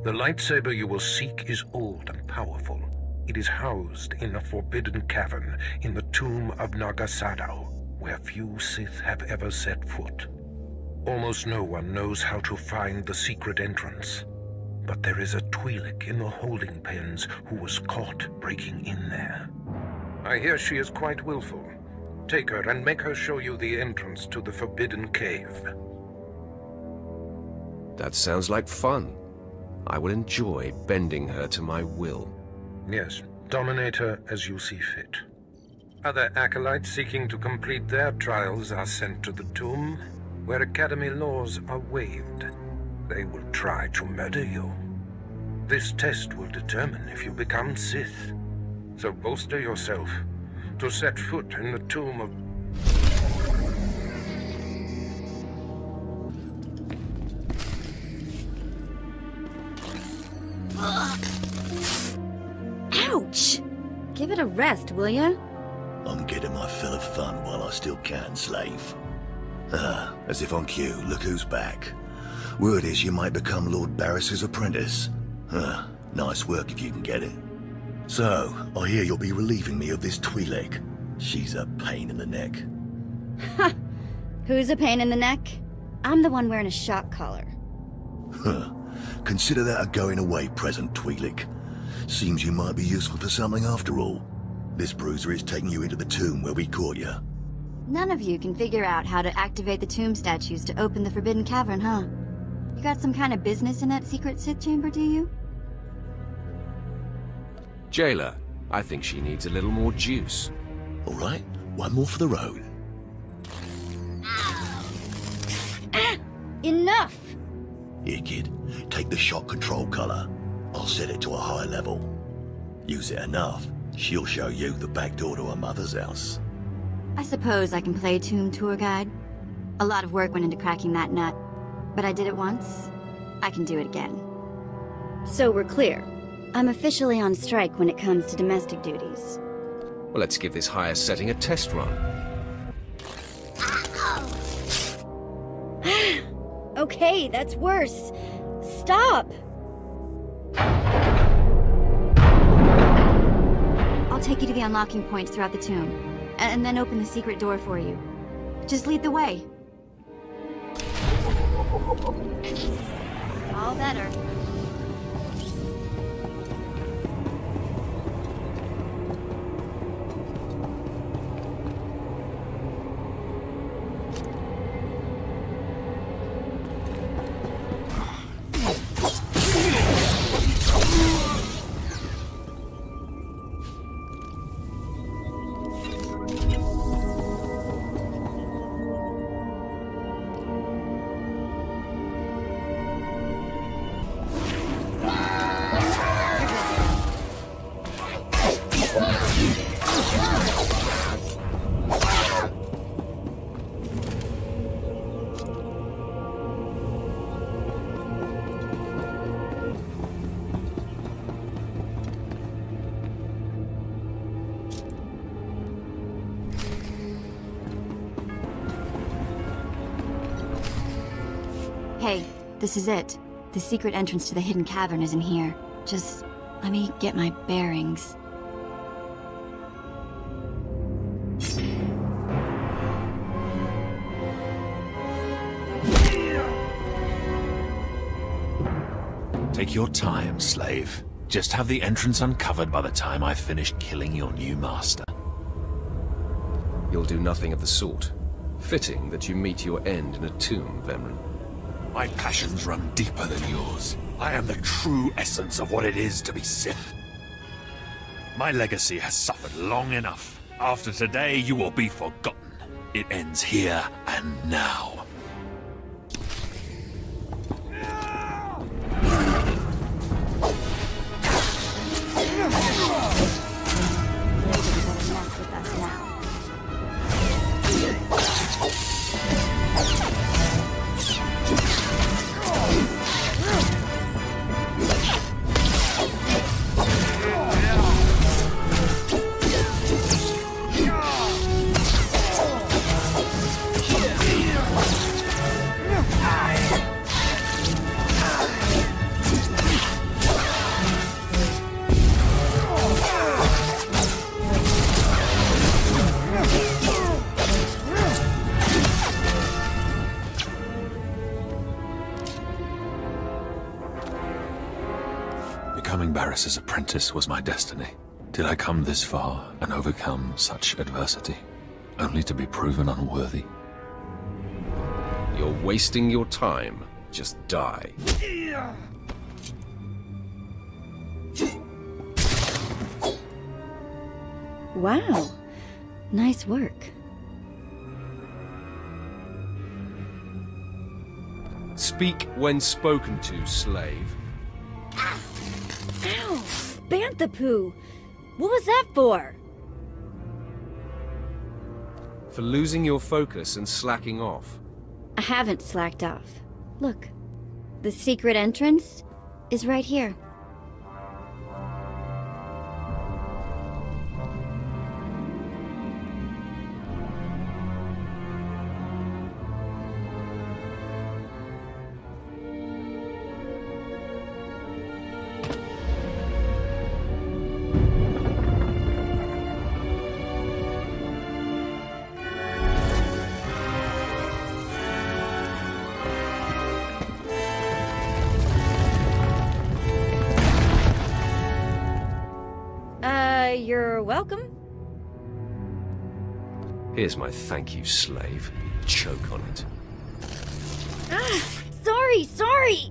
The lightsaber you will seek is old and powerful. It is housed in a forbidden cavern in the tomb of Nargasadao, where few Sith have ever set foot. Almost no one knows how to find the secret entrance. But there is a Twi'lek in the holding pens who was caught breaking in there. I hear she is quite willful. Take her and make her show you the entrance to the Forbidden Cave. That sounds like fun. I will enjoy bending her to my will. Yes, dominate her as you see fit. Other acolytes seeking to complete their trials are sent to the tomb, where Academy laws are waived. They will try to murder you. This test will determine if you become Sith. So bolster yourself to set foot in the tomb of... Ouch! Give it a rest, will ya? I'm getting my fill of fun while I still can, slave. As if on cue, look who's back. Word is you might become Lord Barris's apprentice. Nice work if you can get it. So, I hear you'll be relieving me of this Twi'lek. She's a pain in the neck. Ha! Who's a pain in the neck? I'm the one wearing a shock collar. Consider that a going-away present, Twi'lek. Seems you might be useful for something after all. This bruiser is taking you into the tomb where we caught you. None of you can figure out how to activate the tomb statues to open the Forbidden Cavern, huh? You got some kind of business in that secret Sith chamber, do you? Jailer, I think she needs a little more juice. All right, one more for the road. Enough! Here, kid, take the shock control collar. I'll set it to a high level. Use it enough, she'll show you the back door to her mother's house. I suppose I can play tomb tour guide. A lot of work went into cracking that nut, but I did it once. I can do it again. So we're clear. I'm officially on strike when it comes to domestic duties. Well, let's give this higher setting a test run. Okay, that's worse. Stop! I'll take you to the unlocking points throughout the tomb, and then open the secret door for you. Just lead the way. All better. Hey, this is it. The secret entrance to the hidden cavern is in here. Just let me get my bearings. Take your time, slave. Just have the entrance uncovered by the time I've finished killing your new master. You'll do nothing of the sort. Fitting that you meet your end in a tomb, Vemryn. My passions run deeper than yours. I am the true essence of what it is to be Sith. My legacy has suffered long enough. After today, you will be forgotten. It ends here and now. Becoming Barris's apprentice was my destiny. Did I come this far and overcome such adversity, only to be proven unworthy? You're wasting your time. Just die. Wow. Nice work. Speak when spoken to, slave. Ow! Banthapoo! What was that for? For losing your focus and slacking off. I haven't slacked off. Look. The secret entrance is right here. You're welcome. Here's my thank you, slave. Choke on it. Ah, sorry!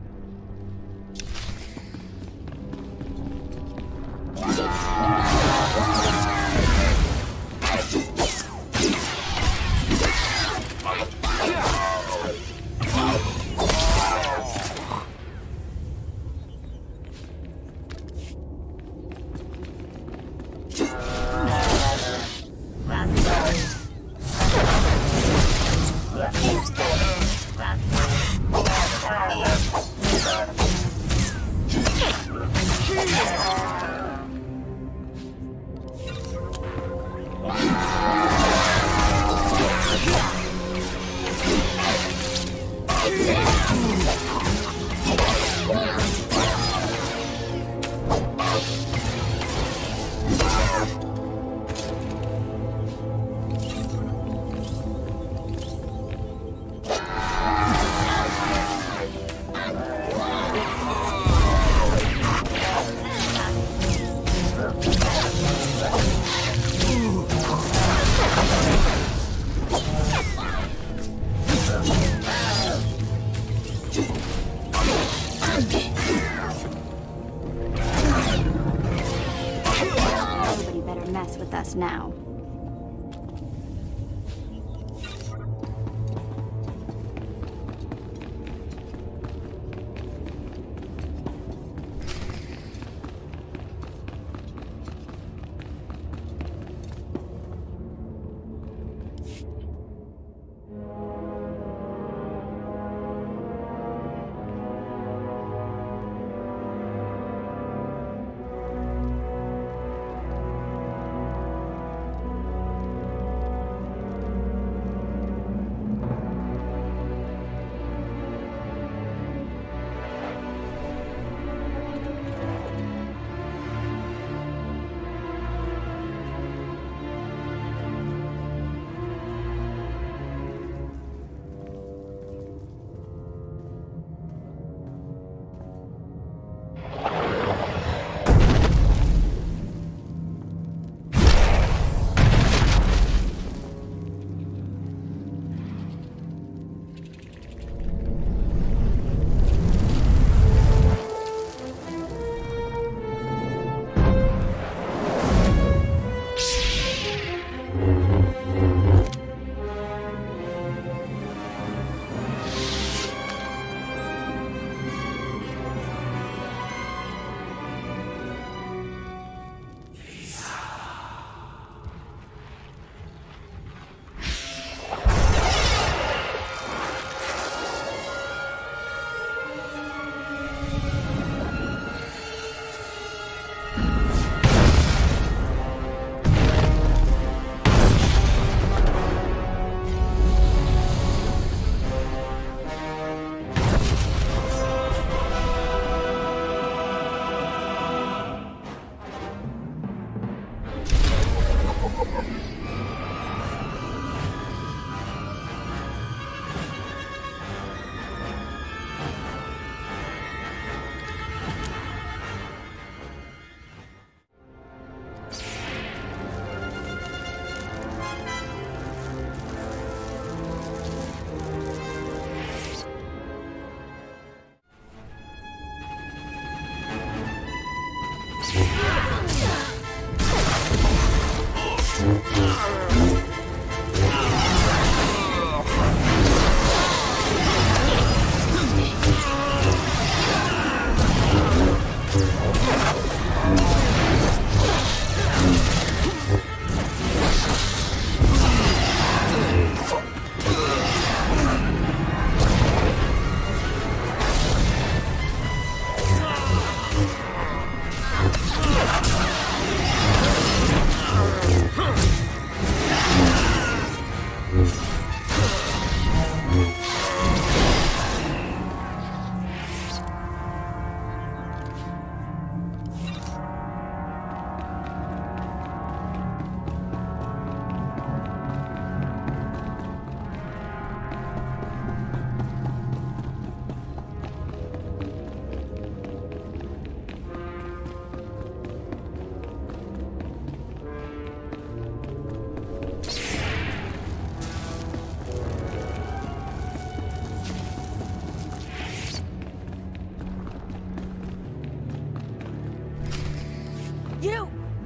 Nobody better mess with us now.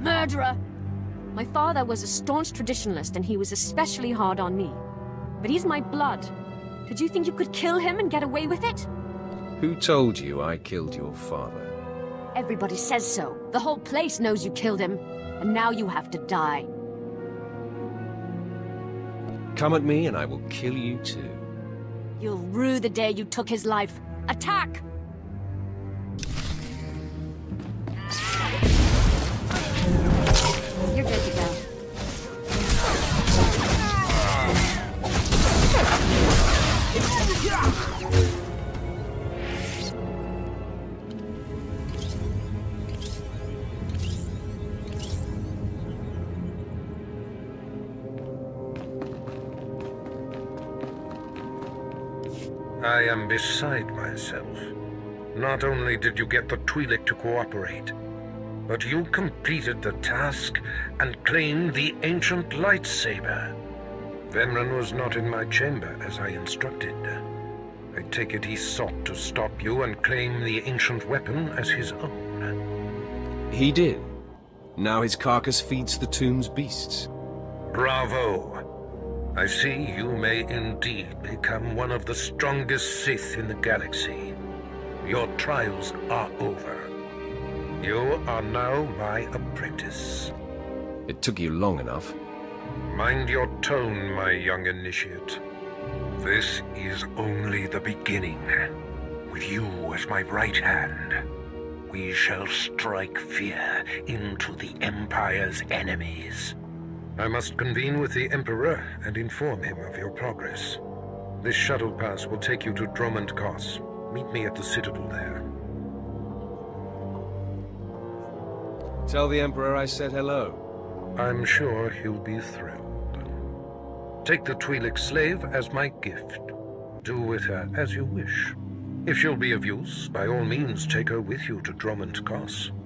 Murderer! My father was a staunch traditionalist, and he was especially hard on me. But he's my blood. Did you think you could kill him and get away with it? Who told you I killed your father? Everybody says so. The whole place knows you killed him. And now you have to die. Come at me and I will kill you too. You'll rue the day you took his life. Attack! You're good to go. I am beside myself. Not only did you get the Twi'lek to cooperate, but you completed the task and claimed the ancient lightsaber. Vemran was not in my chamber as I instructed. I take it he sought to stop you and claim the ancient weapon as his own. He did. Now his carcass feeds the tomb's beasts. Bravo! I see you may indeed become one of the strongest Sith in the galaxy. Your trials are over. You are now my apprentice. It took you long enough. Mind your tone, my young initiate. This is only the beginning. With you as my right hand, we shall strike fear into the Empire's enemies. I must convene with the Emperor and inform him of your progress. This shuttle pass will take you to Dromund Kaas. Meet me at the Citadel there. Tell the Emperor I said hello. I'm sure he'll be thrilled. Take the Twi'lek slave as my gift. Do with her as you wish. If she'll be of use, by all means take her with you to Dromund Kaas.